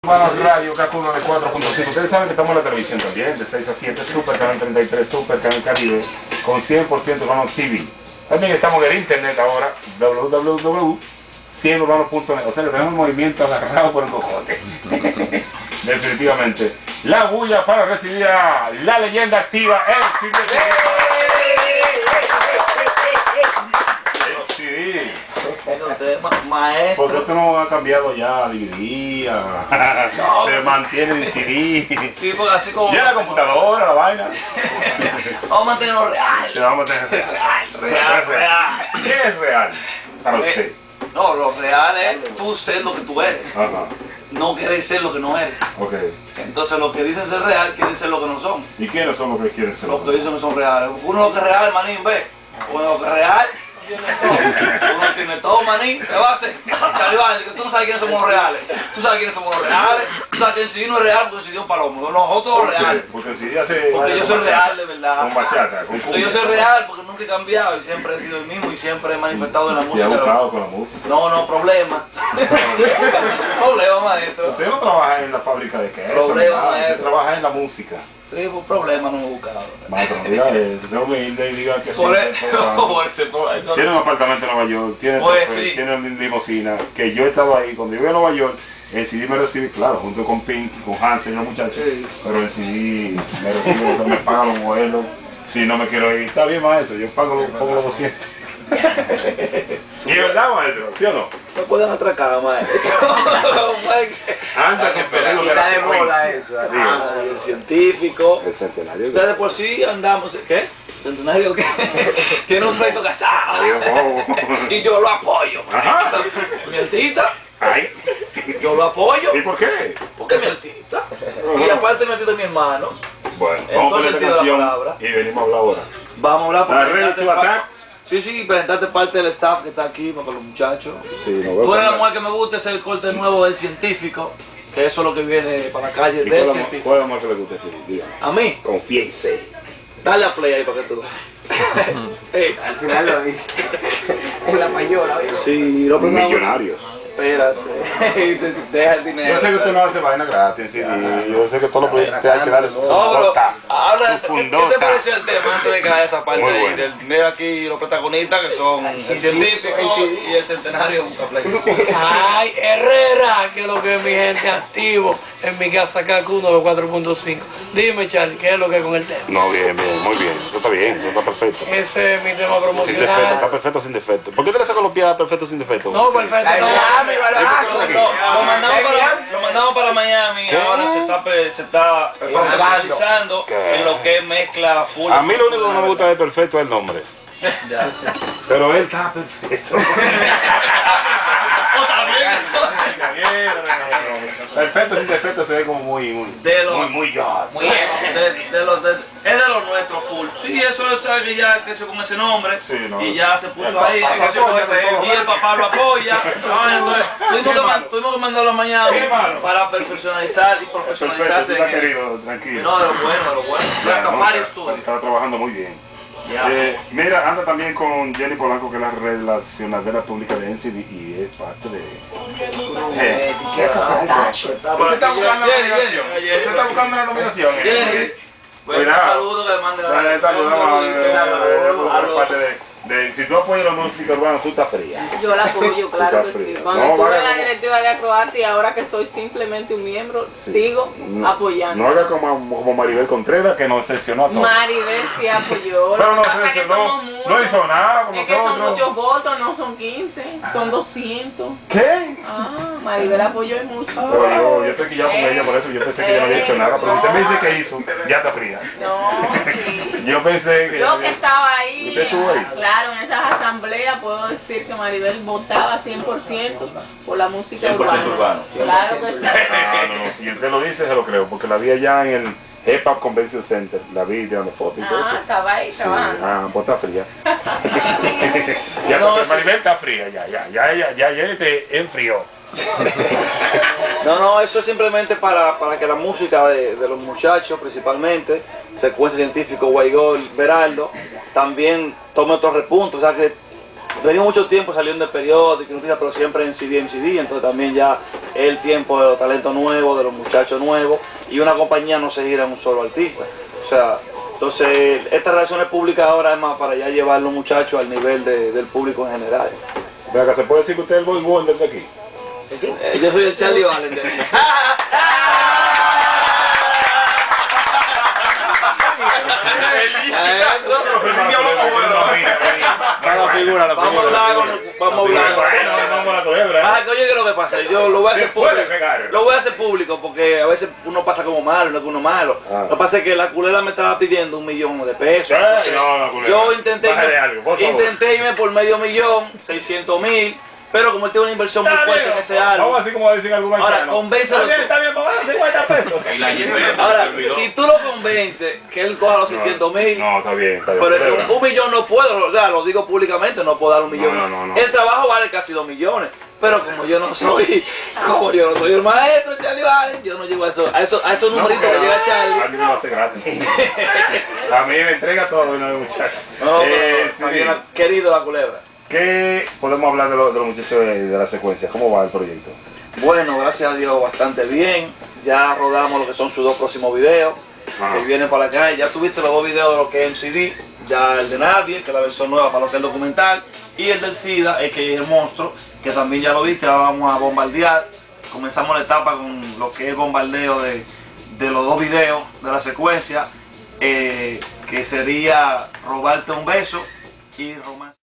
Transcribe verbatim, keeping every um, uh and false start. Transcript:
Hermanos Radio K Q noventa y cuatro punto cinco. Ustedes saben que estamos en la televisión también, de seis a siete, Super Canal treinta y tres, Super Canal Caribe, con cien por ciento Urbanos T V. También estamos en el internet ahora, w w w punto cien urbanos punto net. O sea, que tenemos un movimiento agarrado por el cojote. Definitivamente. La bulla para recibir a la leyenda activa, el C D. El C D. Maestro. Porque esto no ha cambiado ya a D V D, a... no, se mantiene en C D. Sí, así como... Ya la computadora, la vaina. Vamos a mantenerlo real. Le vamos a mantener real. Real, real, real. ¿Qué es real para usted? No, lo real es tú ser lo que tú eres. Ajá. No querer ser lo que no eres. Ok. Entonces los que dicen ser real quieren ser lo que no son. ¿Y quiénes son los que quieren ser? Los que dicen que son reales. Uno lo que es real, manín, ve. Uno lo que es real. Uno tiene todo, manín, te va a hacer Charibán, que tú no sabes quiénes somos los reales. Tú sabes quiénes somos los reales. Tú sabes que el C D no es real porque el C D es un palomo. Nosotros los reales. Porque el C D hace... Porque yo soy real, de verdad. Con bachata, con porque yo soy real porque nunca he cambiado y siempre he sido el mismo y siempre he manifestado en la música. Y ha buscado con la música. No, no, problema. Problema, maestro. Usted no trabaja en la fábrica de queso. Problema, ¿verdad? maestro. Usted trabaja en la música. Sí, por problema no me he buscado. Maestro, no diga eso, sea humilde y diga que sí. Por eso, por eso, por eso. Tiene un apartamento en Nueva York, tiene, Pues, trofeo, sí. tiene limosina, que yo estaba ahí, cuando yo iba a Nueva York, el C D me recibe, claro, junto con Pink, con Hansen y los muchachos, Sí. pero el C D me recibe, me paga los vuelos, si no me quiero ir, está bien maestro, yo pago, los- pongo los doscientos. ¿Y es verdad maestro? ¿Sí o no? No pueden atracar, maestro. Anda que se ve lo de Quita la de bola secuencia. eso. Digo, Ah, el científico. el centenario. Ya de por sí andamos, ¿qué? Centenario que tiene un reto casado. Digo, bobo. Y yo lo apoyo. Ajá. Mi artista, Ay, yo lo apoyo ¿y por qué? porque es mi artista. Y aparte mi artista es mi hermano. Bueno, En vamos todo a poner sentido esta de la canción palabra. y venimos a hablar ahora. Vamos a hablar por La Ready presentarte to pa- Attack. Sí, sí, presentarte parte del staff que está aquí, con los muchachos. Sí, no veo Tú eres la que- mujer que me gusta, es el corte nuevo del científico. Que eso es lo que viene para la calle ¿Y del cuál amor- científico. cuál amor que le gusta decir? Dígame. A mí, Confiese. dale a play ahí para que tú lo veas. Al final lo dice. Es la mayor, ¿oye? Sí, lo primero. Millonarios. Espérate. Deja el dinero. Yo sé que usted no hace vaina gratis, sí, yo sé que todo lo que usted hay que darle su No, pero fundota. ahora, Su ¿qué, ¿qué te fundota. pareció el tema antes de que haya esa parte Muy ahí bueno. del dinero aquí, los protagonistas que son el científico y el centenario de un Ay, Herrera, que es lo que es mi gente activo en mi casa K Q noventa y cuatro punto cinco. Dime, Charlie, ¿qué es lo que es con el tema? No, bien, bien, muy bien, eso está bien, eso está perfecto. Ese es mi tema Sin defecto, está promocional. perfecto sin defecto. ¿Por qué te le saco los pies a perfecto sin defecto? No, perfecto. Ay, no. ya, mi No, balazo. lo mandamos para, lo mandamos para Miami, ¿Qué? ahora se está, pe- se está profesionalizando ¿Qué? en lo que es mezcla full. A mí lo único que no me gusta de perfecto es el nombre. Pero él está perfecto. O también, Perfecto sin defecto se ve como muy, muy, De lo- muy, muy ya. muy bien, de, de lo, de, es de lo nuestro full. Sí, eso es sabe que ya creció con ese nombre Sí, no. y ya se puso El ahí papá creció lo con apoya ese- de todo. y el papá lo apoya. Ah, entonces, tuvimos, que, man- tuvimos que mandarlo a Miami Qué malo. para perfeccionalizar y Perfecto, profesionalizarse tú en estás eso. querido, tranquilo. No, de lo bueno, de lo bueno. Ya, La no, Capari está- Studio. Está trabajando muy bien. Ya. Eh, mira, anda también con Jenny Polanco, que es la relacionadora pública de N C D y es parte de... Eh, ¿Qué ¿Usted está buscando la Jenny, nominación? Jenny, ¿Usted está buscando la nominación? Jenny, pues, un Cuidado. saludo que le mande Dale, saludamos, eh, saludo a por los- parte de- de- si tú apoyas la música urbana, tú estás fría. Yo la apoyo, claro que sí. Cuando No, estuve vaya en la como- directiva de Acroarte y ahora que soy simplemente un miembro, Sí. sigo No- apoyando. No haga como, como Maribel Contreras, que nos decepcionó a todos. Maribel sí apoyó. Pero Lo no que pasa es que decepcionó, somos muchos. no hizo nada con Es que son nosotros. muchos votos, no son quince, son doscientos. ¿Qué? Ah, Maribel apoyó y mucho. Pero yo, yo estoy quillado con ella, por eso yo pensé que ella no había hecho nada. Pero usted me dice que hizo, ya está fría. No, sí. Yo pensé que... Yo que estaba ahí, ¿Usted estuvo ahí? claro, en esas asambleas puedo decir que Maribel votaba cien por ciento por la música cien por ciento urbana. urbano. Claro que sí. Ah, no, no, si usted lo dice, se lo creo, porque la vi allá en el Hip Hop Convention Center, la vi tirando fotos y todo. Ah, estaba ahí Sí, trabajando. ah, pues está fría. Ya no, Maribel está fría, ya, ya, ya, ya, ya, ya te enfrió. No, no, eso es simplemente para, para que la música de, de los muchachos principalmente, Secuencia Científico, Guaigol, Beraldo, también tome otro repunto. O sea que venimos mucho tiempo saliendo de periódico, noticias, pero siempre en C D, en C D, entonces también ya es el tiempo de los talentos nuevos, de los muchachos nuevos, y una compañía no se gira en un solo artista. O sea, entonces estas relaciones públicas ahora es más para ya llevar a los muchachos al nivel de, del público en general. Venga, ¿se puede decir que usted es el Boy Wonder de aquí? Eh, yo soy el Charlie Valente. Vamos a hablar con, vamos a hablar con. Ah, que oye, ¿qué es lo que pasa? Yo lo voy a hacer público. Lo voy a hacer público porque a veces uno pasa como malo, no es uno malo. Lo que pasa es que la culera me estaba pidiendo un millón de pesos. Yo intenté intenté irme por medio millón, seiscientos mil. Pero como él tiene una inversión muy fuerte en ese álbum. Vamos así como decir algún ahora, convéncelo. Está bien, está bien, vamos a dar cincuenta pesos. Ahora, si tú lo convences que él coja los seiscientos mil. No, está bien, está bien. Pero un, un millón no puedo, ya, lo digo públicamente, no puedo dar un millón. No, no, no, no. El trabajo vale casi dos millones. Pero como yo no soy, como yo no soy el maestro, Charlie Valen, yo no llego a eso, a esos, a esos numeritos que llega Charlie. A mí me va a hacer gratis. A mí me entrega todo, no, muchachos. No, eh, pero, sí. Querido la culebra. ¿Qué podemos hablar de, lo, de los muchachos de, de la secuencia? ¿Cómo va el proyecto? Bueno, gracias a Dios bastante bien. Ya rodamos lo que son sus dos próximos videos. Ajá. Que vienen para acá. Ya tuviste los dos videos de lo que es M C D. Ya el de Nadie, que es la versión nueva para lo que es el documental. Y el del SIDA, el que es el monstruo, que también ya lo viste. Ahora vamos a bombardear. Comenzamos la etapa con lo que es el bombardeo de, de los dos videos de la secuencia. Eh, que sería Robarte un beso y Romance.